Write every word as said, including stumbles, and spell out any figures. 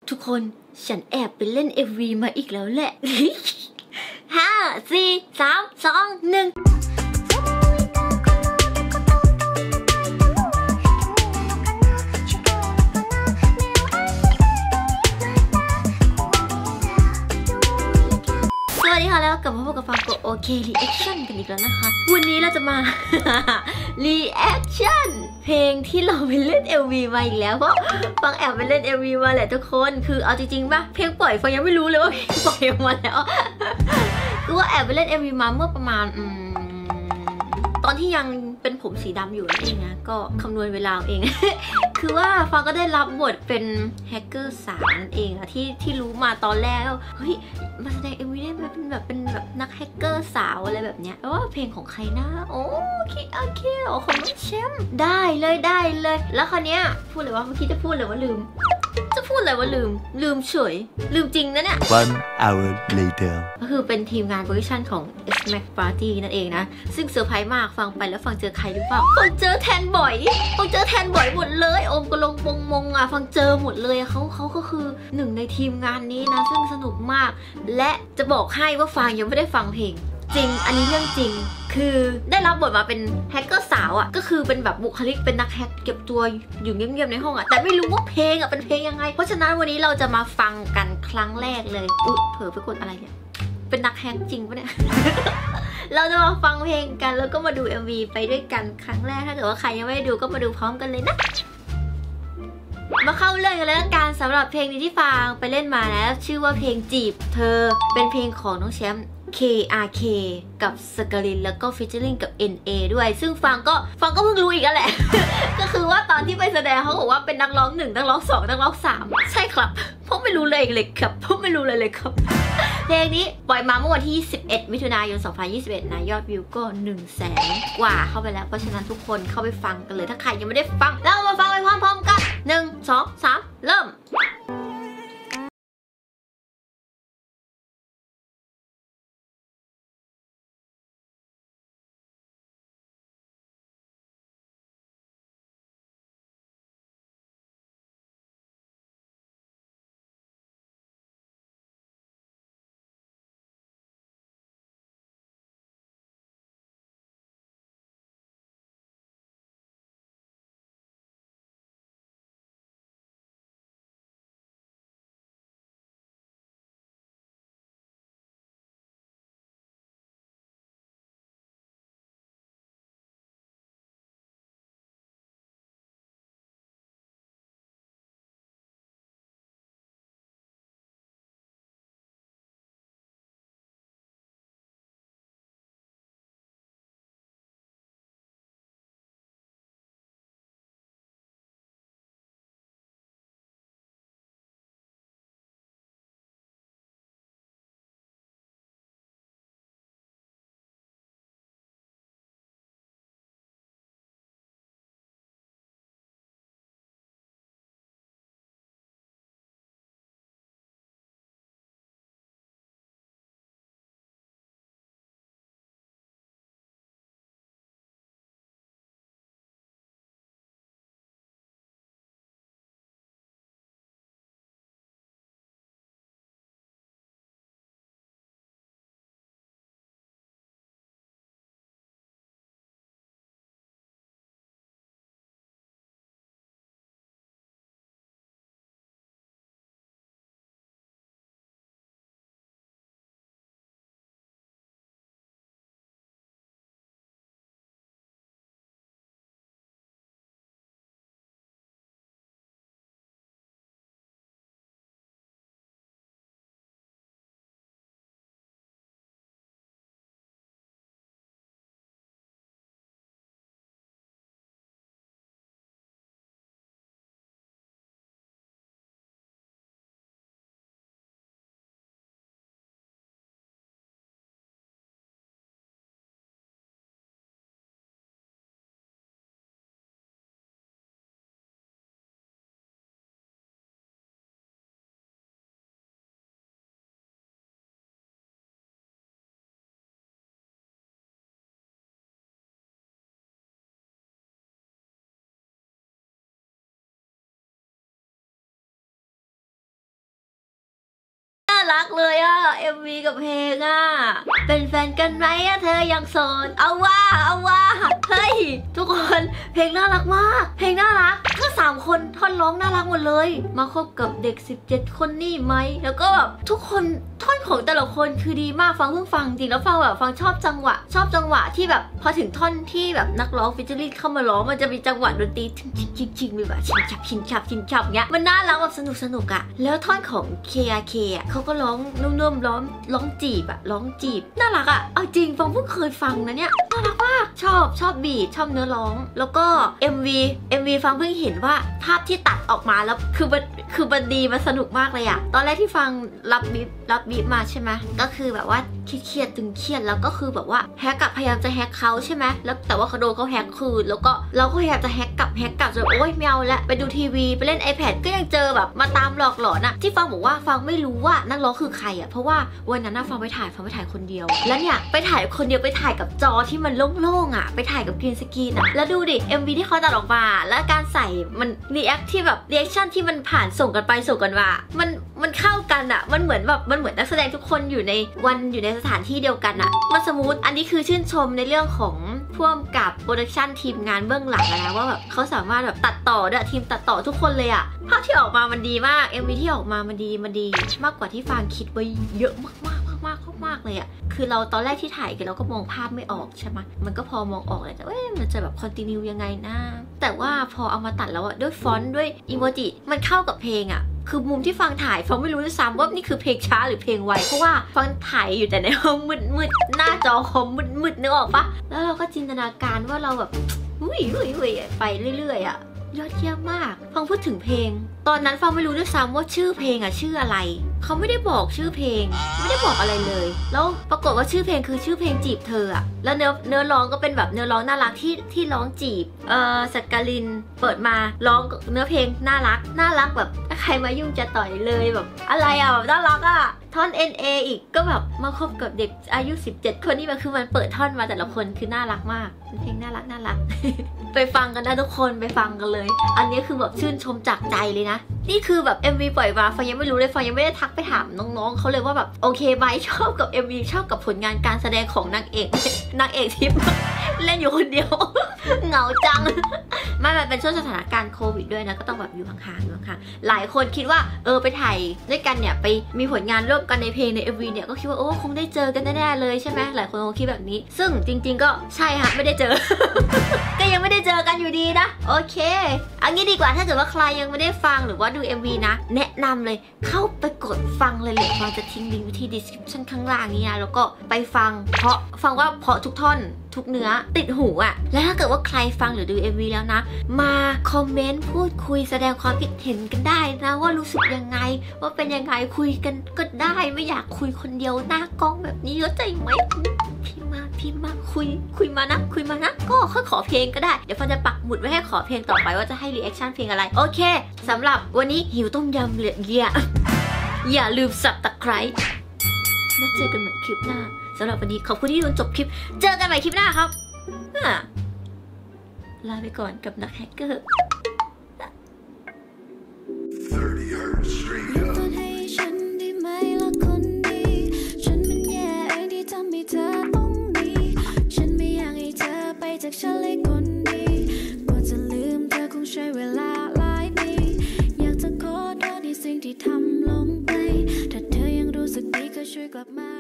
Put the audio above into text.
ทุกคนฉันแอบไปเล่น เอ็ม วี มาอีกแล้วแหละห้าสี่สามสองหนึ่งสวัสดีค่ะแล้วกลับมาพบกับฟังโกโอเครีแอคชั่นกันอีกแล้วนะคะวันนี้เราจะมา รีแอคชั่นเพลงที่เราไปเล่น เอ็ม วี มาอีกแล้วเพราะฟังแอบไปเล่น เอ็ม วี มาแหละทุกคนคือเอาจริงๆป่ะเพลงปล่อยฟังยังไม่รู้เลยว่าเพลงปล่อยออกมาแล้วคือว่าแอบไปเล่น เอ็ม วี มาเมื่อประมาณอืมตอนที่ยังเป็นผมสีดำอยู่นั่นเองนะก็คำนวณเวลาเอง คือว่าฟังก็ได้รับบทเป็นแฮกเกอร์สาวนั่นเองอะที่ที่รู้มาตอนแรกเฮ้ยมาแสดง เอ็ม วี ได้มาเป็นแบบเป็นแบบนักแฮกเกอร์สาวอะไรแบบเนี้ยแล้วว่าเพลงของใครนะโอเคโอเคโอ้ของน้องแชมป์ได้เลยได้เลยแล้วคราวเนี้ยพูดเลยว่าเมื่อกี้จะพูดเลยว่าลืมจะพูดอะไรว่าลืมลืมเฉยลืมจริงนะเนี่ย One hour later ก็คือเป็นทีมงานโปรดักชั่นของ S Max Party นั่นเองนะซึ่งเซอร์ไพรส์มากฟังไปแล้วฟังเจอใครหรือเปล่าฟังเจอแทนบ่อยฟังเจอแทนบ่อยหมดเลยโอมก็ลงปงมงอ่ะฟังเจอหมดเลยเขาเขาก็คือหนึ่งในทีมงานนี้นะซึ่งสนุกมากและจะบอกให้ว่าฟังยังไม่ได้ฟังเพลงจริงอันนี้เรื่องจริงคือได้รับบทมาเป็นแฮกเกอร์สาวอ่ะก็คือเป็นแบบบุคลิกเป็นนักแฮกเก็บตัวอยู่เงียบๆในห้องอ่ะแต่ไม่รู้ว่าเพลงอ่ะเป็นเพลงยังไงเพราะฉะนั้นวันนี้เราจะมาฟังกันครั้งแรกเลยอุ๊ยเผลอไปกดอะไรเนี่ยเป็นนักแฮกจริงปะเนี่ย เราจะมาฟังเพลงกันแล้วก็มาดู เอ็ม วี ไปด้วยกันครั้งแรกถ้าเกิดว่าใครยังไม่ได้ดูก็มาดูพร้อมกันเลยนะมาเข้าเรื่องกันแล้วกันสำหรับเพลงนี้ที่ฟังไปเล่นมาแล้วชื่อว่าเพลงจีบเธอเป็นเพลงของน้องแชมป์ เค อาร์ เค กับสกาลินแล้วก็ฟิชเชอริงกับ เอ็น เอ ด้วยซึ่งฟังก็ฟังก็เพิ่งรู้อีกแล้วแหละ ก็คือว่าตอนที่ไปแสดงเขาบอกว่าเป็นนักร้องหนึ่งนักร้องสองนักร้องสามใช่ครับเพราะไม่รู้เลยเลยครับเพราะไม่รู้เลยเลยครับเพลงนี้ปล่อยมาเมื่อวันที่สิบเอ็ดมิถุนายนสองพันยี่สิบเอ็ดนะยอดวิวก็หนึ่งแสนกว่าเข้าไปแล้วเพราะฉะนั้นทุกคนเข้าไปฟังกันเลยถ้าใครยังไม่ได้ฟังแล้วมาฟังไปพร้อมๆกันหนึ่ง สอง สาม เริ่มรักเลยอ่ะ เอ็ม วี กับเพลงอ่ะเป็นแฟนกันไหมอ่ะเธอยังโสดเอาว่าเอาว่าเฮ้ยทุกคนเพลงน่ารักมากเพลงน่ารักทั้งสามคนท่อนร้องน่ารักหมดเลยมาคบกับเด็กสิบเจ็ดคนนี่ไหมแล้วก็แบบทุกคนท่อนของแต่ละคนคือดีมากฟังเพิ่งฟังจริงแล้วฟังแบบฟังชอบจังหวะชอบจังหวะที่แบบพอถึงท่อนที่แบบนักร้องฟิชเชอร์ลิงเข้ามาร้องมันจะมีจังหวะดนตรีชิงชิงชิงชิงมีแบบชิงฉับชิงฉับชิงฉับเงี้ยมันน่ารักแบบสนุกสนุกอะแล้วท่อนของ เค อาร์ เค อะเขาก็ร้องนุ่มๆร้องร้องจีบอะร้องจีบน่ารักอะเอาจริงฟังเพิ่งเคยฟังนะเนี่ยน่ารักมากชอบชอบบีทชอบเนื้อร้องแล้วก็ เอ็ม วี เอ็ม วี ฟังเพิ่งเห็นว่าภาพที่ตัดออกมาแล้วคือมันคือมันดีมันสนุกมากเลยอะตอนแรกที่ฟังรับบีบรับบีบมาใช่ไหมก็คือแบบว่าเครียดตึงเครียดแล้วก็คือแบบว่าแฮกกับพยายามจะแฮกเขาใช่ไหมแล้วแต่ว่าเขาโดนเขาแฮกคืนแล้วก็เราก็พยายามจะแฮกกลับแฮกกลับจนโอ๊ยไม่เอาละไปดูทีวีไปเล่น iPad ก็ยังเจอแบบมาตามหลอกหลอนอะที่ฟังบอกว่าฟังไม่รู้ว่านักร้องคือใครอะเพราะว่าวันนั้นน่ะฟังไปถ่ายฟังไปถ่ายคนเดียวแล้วเนี่ยไปถ่ายคนเดียวไปถ่ายกับจอที่มันโล่งๆอะไปถ่ายกับกรีนสกรีนอะแล้วดูดิ เอ็ม วี ที่เขาตัดออกมาแล้วการใส่มันรีแอคที่แบบรีแอคชั่นที่มันผ่านส่งกันไปส่งกันมามันมันเข้ากันอะมันเหมือนแบบมันเหมือนนักแสดงทุกคนอยู่ในวันอยู่ในสถานที่เดียวกันอะมันสมูทอันนี้คือชื่นชมในเรื่องของพ่วงกับโปรดักชันทีมงานเบื้องหลังนะว่าแบบเขาสามารถแบบตัดต่อด้วยทีมตัดต่อทุกคนเลยอะภาพที่ออกมามันดีมาก เอ็ม วี ที่ออกมามันดีมันดีมากกว่าที่ฟางคิดไว้เยอะมากมากมากมากเลยอะคือเราตอนแรกที่ถ่ายกันเราก็มองภาพไม่ออกใช่ไหมมันก็พอมองออกเลยแต่ว่ามันจะแบบคอนติเนียยังไงนะแต่ว่าพอเอามาตัดแล้วอะด้วยฟอนต์ด้วยอีโมจิมันเข้ากับเพลงอะคือมุมที่ฟังถ่ายฟังไม่รู้ด้วยซ้ำว่านี่คือเพลงช้าหรือเพลงไวเพราะว่าฟังถ่ายอยู่แต่ในห้องมืดๆหน้าจอคอมมืดๆนึกออกปะแล้วเราก็จินตนาการว่าเราแบบอุ้ยอุ้ยอุ้ยไปเรื่อยๆอะยอดเยี่ยมมากฟังพูดถึงเพลงตอนนั้นฟังไม่รู้ด้วยซ้ำว่าชื่อเพลงอะชื่ออะไรเขาไม่ได้บอกชื่อเพลงไม่ได้บอกอะไรเลยแล้วปรากฏว่าชื่อเพลงคือชื่อเพลงจีบเธออะแล้วเนื้อเนื้อร้องก็เป็นแบบเนื้อร้องน่ารักที่ที่ร้องจีบเอ่อสักการินเปิดมาร้องเนื้อเพลงน่ารักน่ารักแบบใครมายุ่งจะต่อยเลยแบบอะไรอะแบบน่ารักอะท่อน เอ็น เอ อีกก็แบบมาคบกับเด็กอายุสิบเจ็ดคนนี่มันคือมันเปิดท่อนมาแต่ละคนคือน่ารักมากเป็นเพลงน่ารักน่ารัก ไปฟังกันนะทุกคนไปฟังกันเลยอันนี้คือแบบชื่นชมจากใจเลยนะนี่คือแบบ เอ็ม วี ปล่อยมาฟังยังไม่รู้เลยฟังยังไม่ได้ทักไปถามน้องๆเขาเลยว่าแบบโอเคไบชอบกับ เอ็ม วี ชอบกับผลงานการแสดงของนางเอกนางเอกทิพย์เล่นอยู่คนเดียว เหงาจังไม่มันเป็นช่วงสถานการณ์โควิดด้วยนะก็ต้องแบบอยู่ห่างๆอยู่ห่างๆหลายคนคิดว่าเออไปถ่ายด้วยกันเนี่ยไปมีผลงานร่วมกันในเพลงใน เอ็ม วี เนี่ยก็คิดว่าโอ้คงได้เจอกันแน่ๆเลยใช่ไหมหลายคนคงคิดแบบนี้ซึ่งจริงๆก็ใช่ฮะไม่ได้เจอ ก็ยังไม่ได้เจอกันอยู่ดีนะโอเคอันนี้ดีกว่าถ้าเกิดว่าใครยังไม่ได้ฟังหรือว่าดู เอ็ม วี นะแนะนำเลยเข้าไปกดฟังเลยเลยฟังจะทิ้งลิงก์ไว้ที่ description ข้างล่างนี้นะแล้วก็ไปฟังเพราะฟังว่าเพราะทุกท่อนทุกเนื้อติดหูอ่ะแล้วถ้าเกิดว่าใครฟังหรือดู เอ็ม วี แล้วนะมาคอมเมนต์พูดคุยแสดงความคิดเห็นกันได้นะว่ารู้สึกยังไงว่าเป็นยังไงคุยกันก็ได้ไม่อยากคุยคนเดียวหน้ากล้องแบบนี้เข้าใจไหมพี่มาพี่มาคุยคุยมานะคุยมานะก็ค่อยขอเพลงก็ได้เดี๋ยวฟันจะปักหมุดไว้ให้ขอเพลงต่อไปว่าจะให้รีแอคชั่นเพลงอะไรโอเคสำหรับวันนี้หิวต้มยำเหลือเยี่ยอย่าลืมสับตะไคร้แล้วเจอกันใหม่คลิปหน้าสำหรับวันนี้ขอบคุณที่ดูจบคลิปเจอกันใหม่คลิปหน้าครับลาไปก่อนกับนักแฮกเกอร์ให้ฉันได้ไหมล่ะคนดีฉันมันแย่เองที่ทำให้เธอต้องหนีฉันไม่อยากให้เธอไปจากฉันเลยคนดีกว่าจะลืมเธอคงใช้เวลาหลายปีอยากจะขอโทษในสิ่งที่ทำลงไปถ้าเธอยังรู้สึกดีก็ช่วยกลับมา